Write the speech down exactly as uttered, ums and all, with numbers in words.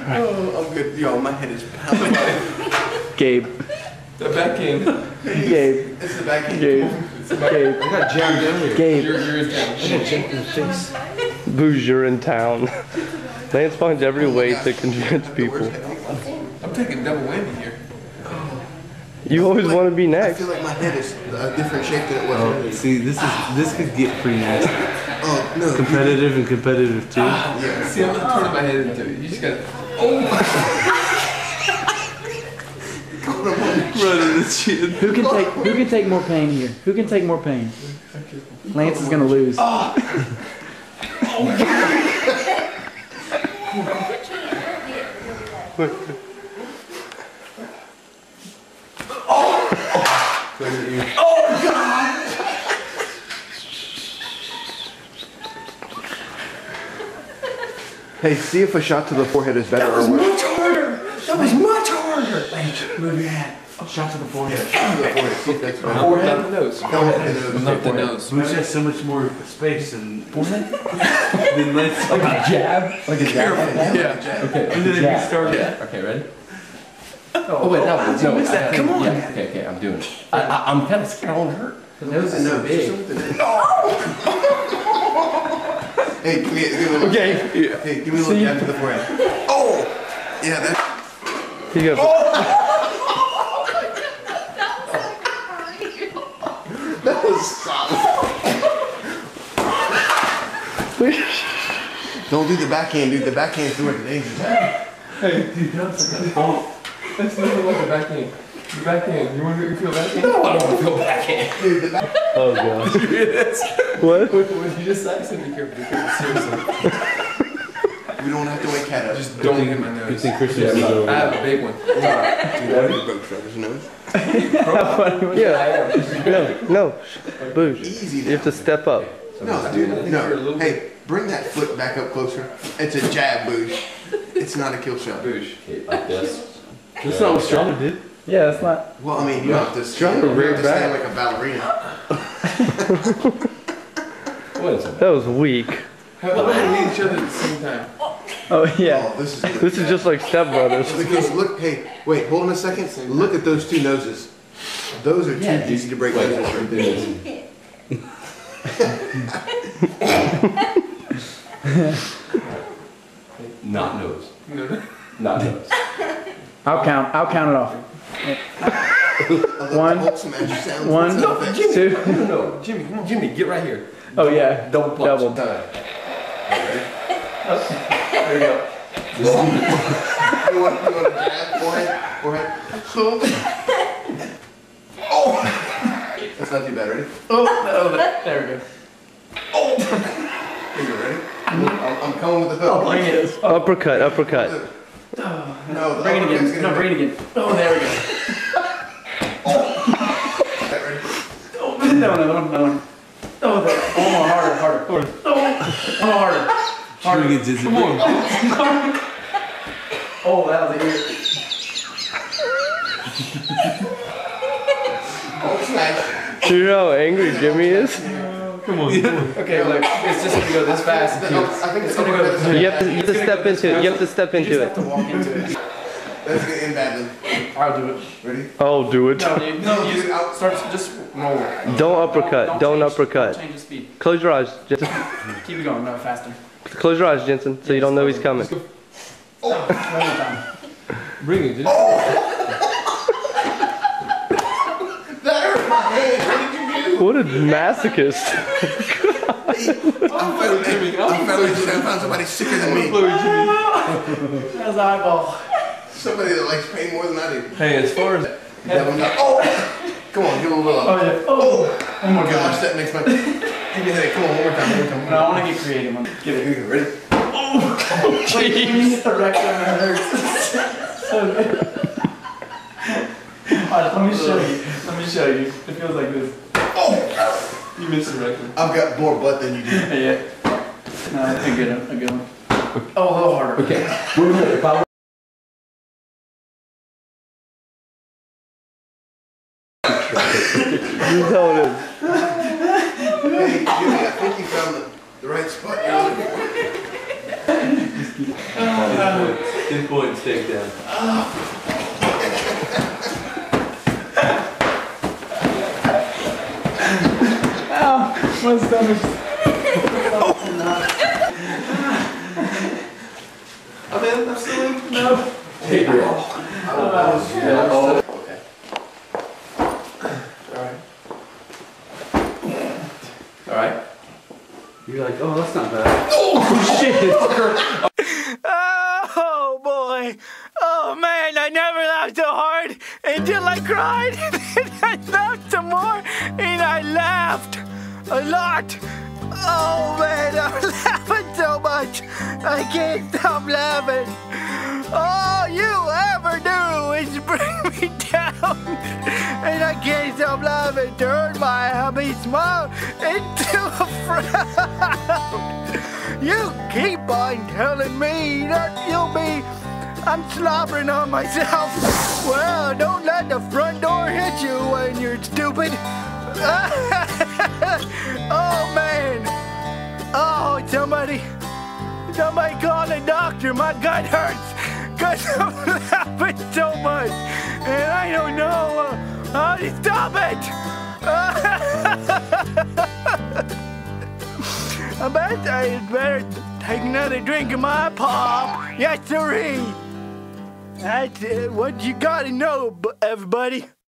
Oh, I'm good. Yo, my head is pounding. Gabe. The back end. Gabe. It's the back end. Gabe. Gabe. I got jammed down here. Gabe. You're, you're in town. I got jammed in the face. Booze, you're in town. Lance finds every Oh way gosh. to convince people. I'm taking double whammy here. You always like, want to be I next. feel like my head is a different shape than it was. Oh, see, this is this could get pretty nasty. Oh, no. Competitive and competitive too. Yeah. See, I'm not turning my head into it. You just gotta. Oh! Running the chin. Who can take who can take more pain here? Who can take more pain? Lance is gonna lose. Oh. Oh, God! Hey, see if a shot to the forehead is better That was or worse. much harder. That was much harder. Lance, move your hand. Shot to the forehead. To the forehead. See if that's better. Forehead? Not the nose. No, the nose. Not the nose. Booze has so much more space than than let's Like a jab. Like a jab. Yeah. Okay. and then if Yeah. you start Yeah. Okay, ready? Oh, wait, no. No, missed that. I- Come on. Yeah, okay, okay, I'm doing it. I, I, I'm kind of scared I won't hurt. The nose is so big. Hey, give me, give me a little. Okay. Hey, give me a little jab to the forehead. Oh! Yeah, that. You got That was solid. Don't do the backhand, dude. The backhand threw it to danger. Hey, dude, that's oh. That's nothing like a backhand. The backhand. You want to feel backhand? No, I don't want to feel backhand. Dude, the back. Oh gosh. Did you hear this? What? What, what you just said? Be careful, be careful. Seriously. We don't have to wake cat up. Just don't hit my nose. Good thing Christian Yeah, is over. I have a big one. Dude, that is broke Trevor's nose. Yeah. No, no. Booze. Easy You have now. to step up. No, dude, no. Hey, bring that foot back up closer. It's a jab, Boosh. It's not a kill shot. Boosh. Okay, like this. That's not what Stronger did. Yeah, that's not. Well, I mean, you don't have to Trying stand, to you rear have to stand back. like a ballerina. What is it? That was weak. How about we hit each other at the same time? Oh yeah. Oh, this is good. This is just like Step Brothers. Because look, hey, wait, hold on a second. Look at those two noses. Those are too Yeah, easy to break noses right there. Not nose. No, no. Not nose. I'll count. I'll count it off. One, One, sounds, one, sound effects. Jimmy, two. no, no, no. Jimmy, come on. Jimmy, get right here. Oh yeah. Double punch. Double. Time. There you go. You want, you want a jab? Forehead? Forehead? Oh! That's not too bad, ready? Oh, oh there we go. Here you go, ready? I'm, I'm coming with the hook. Bring it. Uppercut, uppercut. No, the Bring it uppercut's again. gonna No, bring it again. Oh, there we go. That ready? Oh, no, no, no, no. Oh, there. Oh, harder, harder, harder. Oh, oh harder. Harder gets dizzy. Come on. Oh, that was a ear. Oh, smash. Do you know how angry Jimmy is? Come on. Okay, look, it's just gonna go this fast. The- I think It's it's gonna go. uppercut is- You have to, you have to step into it. You have to step You into just it. have to walk into it. That's gonna end badly. I'll do it. Ready? Oh, do it. No, dude. No, you Dude, out. start just roll. Don't uppercut. Don't change- uppercut. Don't change the speed. Close your eyes, Jensen. Keep it going. No, faster. Close your eyes, Jensen, so you don't know he's coming. One more time. Bring it, dude. That hurt my head. What did you do? What a masochist. I found, hey, I found, I found somebody sicker than me. That was the eyeball. Somebody that likes pain more than I do. Hey, as far as That one got, oh! Come on, give a little Oh up. yeah. Oh. One more Gosh, time. that makes my... Give me a headache. Come on, one more time, one more time. No, I want to get creative. I'm- Get it, here you go, ready? Wait, when you hit the rectum, it hurts. So good. Alright, let me show you. Let me show you. It feels like this. Oh! you missed the record. I've got more butt than you do. Yeah. No, that's a good one. A good one. Oh, a little harder. Okay. If I You know it is. Hey, Jimmy, I think you found the, the right spot you're looking for. Two points takedown. My stomach's... I'm in, I'm still in. No. Take your Oh, Yeah. Oh. okay. All right. You're like, oh, that's not bad. Oh shit! Oh boy! Oh man, I never laughed so hard until I cried. And I laughed some more, and I laughed a lot. Oh man, I'm laughing so much. I can't stop laughing. All you ever do is bring me down, and I can't stop laughing. Turn my happy smile into a frown. You keep on telling me that you'll be, I'm slobbering on myself. Well, don't let the front door hit you when you're stupid. Oh man. Oh, somebody, somebody call a doctor. My gut hurts because I'm laughing so much. And I don't know uh, how to stop it. I bet I better take another drink of my pop. Yes, sirree. That's uh, what you gotta know, everybody.